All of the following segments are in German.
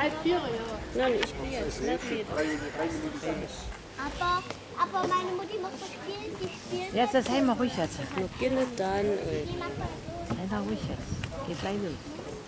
3:30, ja. Nein, ich bin jetzt nicht wieder. Aber meine Mutti muss doch spielen, die spielt. Jetzt, das haben wir ruhig jetzt. Noch gerne dann. Sei mal ruhig jetzt. Geht gleich los.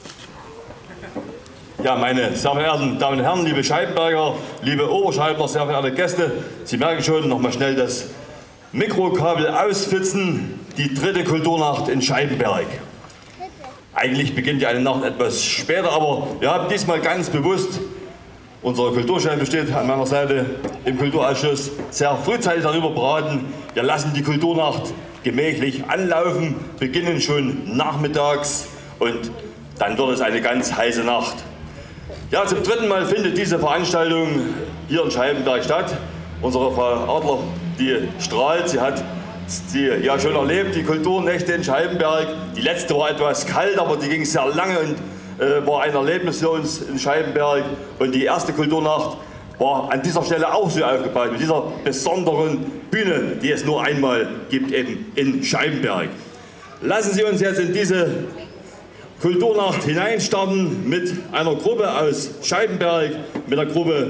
Ja, meine sehr verehrten Damen und Herren, liebe Scheibenberger, liebe Oberscheibler, sehr verehrte Gäste, Sie merken schon, noch mal schnell das Mikrokabel ausfitzen, die 3. Kulturnacht in Scheibenberg. Eigentlich beginnt ja eine Nacht etwas später, aber wir haben diesmal ganz bewusst, unser Kulturchef steht an meiner Seite im Kulturausschuss, sehr frühzeitig darüber beraten, wir lassen die Kulturnacht gemächlich anlaufen, beginnen schon nachmittags und dann wird es eine ganz heiße Nacht. Ja, zum 3. Mal findet diese Veranstaltung hier in Scheibenberg statt. Unsere Frau Adler, die strahlt, sie hat sie ja schon erlebt, die Kulturnächte in Scheibenberg. Die letzte war etwas kalt, aber die ging sehr lange und war ein Erlebnis für uns in Scheibenberg. Und die erste Kulturnacht war an dieser Stelle auch so aufgebaut, mit dieser besonderen Bühne, die es nur einmal gibt, eben in Scheibenberg. Lassen Sie uns jetzt in diese Kulturnacht hineinstarten mit einer Gruppe aus Scheibenberg, mit der Gruppe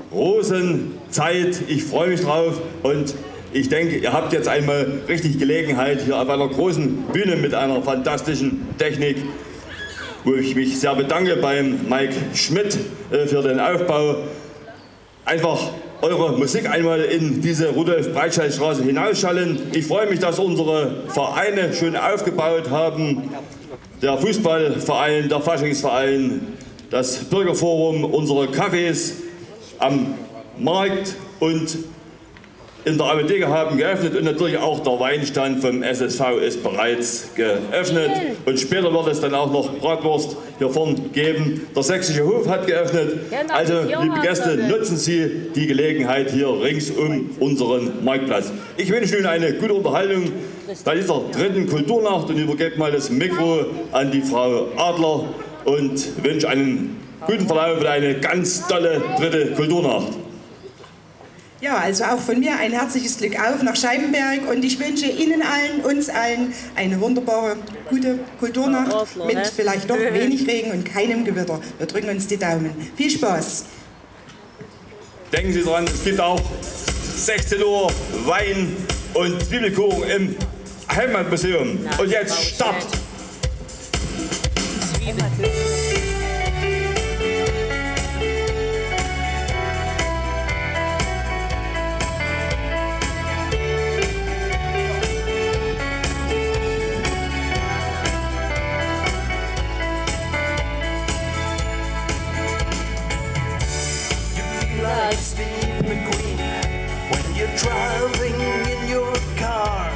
Rosenzeit. Ich freue mich drauf und ich denke, ihr habt jetzt einmal richtig Gelegenheit hier auf einer großen Bühne mit einer fantastischen Technik, wo ich mich sehr bedanke beim Mike Schmidt für den Aufbau. Einfach eure Musik einmal in diese Rudolf-Breitscheid-Straße hinausschallen. Ich freue mich, dass unsere Vereine schön aufgebaut haben. Der Fußballverein, der Faschingsverein, das Bürgerforum, unsere Cafés am Markt und in der Apotheke haben geöffnet und natürlich auch der Weinstand vom SSV ist bereits geöffnet. Und später wird es dann auch noch Bratwurst hier vorn geben. Der Sächsische Hof hat geöffnet. Also, liebe Gäste, nutzen Sie die Gelegenheit hier rings um unseren Marktplatz. Ich wünsche Ihnen eine gute Unterhaltung bei dieser 3. Kulturnacht und übergebe mal das Mikro an die Frau Adler und wünsche einen guten Verlauf und eine ganz tolle 3. Kulturnacht. Ja, also auch von mir ein herzliches Glück auf nach Scheibenberg und ich wünsche Ihnen allen, uns allen eine wunderbare, gute Kulturnacht mit vielleicht doch wenig Regen und keinem Gewitter. Wir drücken uns die Daumen. Viel Spaß! Denken Sie dran, es gibt auch 16 Uhr Wein und Zwiebelkuchen im Heimatmuseum. Und jetzt Start! Like Steve McQueen when you're driving in your car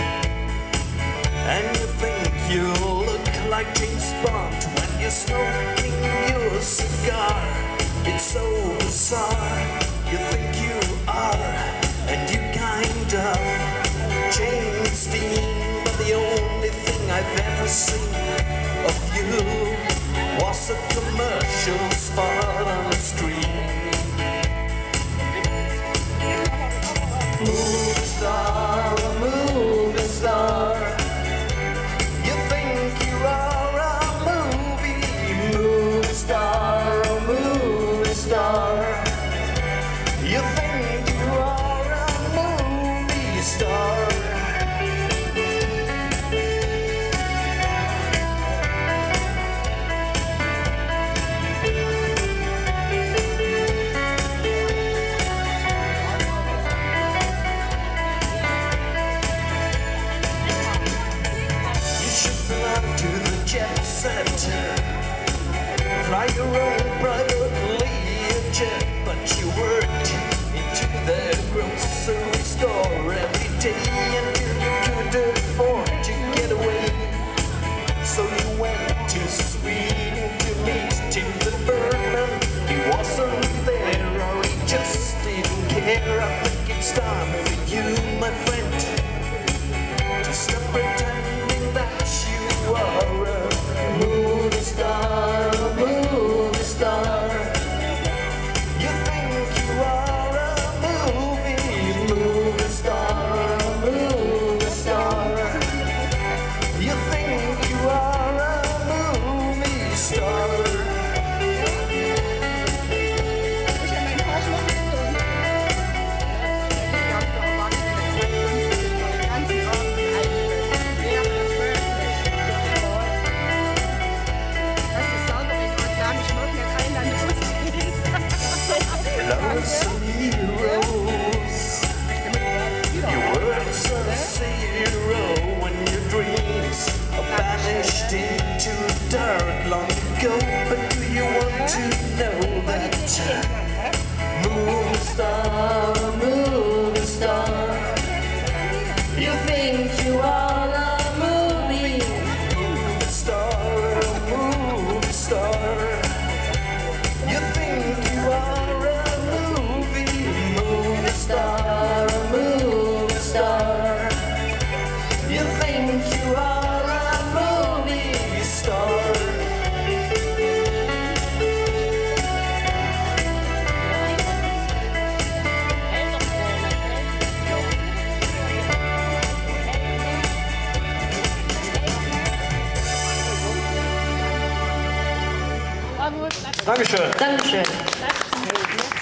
and you think you look like James Bond when you're smoking your cigar. It's so bizarre, you think you are, and you kind of James Dean, but the only thing I've ever seen of you was a commercial spot on the screen. Movie star, you think you are a movie star, you think you are a movie star. Fly your own private jet, but you worked into the grocery store every day until you could afford to get away. So you went to Sweden to meet Tim Burton. He wasn't there or he just didn't care. I think it's time for you, my friend, to stop pretending that you are a movie star, a movie star. You think you are a movie Lonesome heroes. You were a hero when your dreams are vanished into the dark long ago. But do you want to know that? Moving star, you think you are a movie star, you think you are a movie star, you think you are a movie star. Dankeschön. Dankeschön.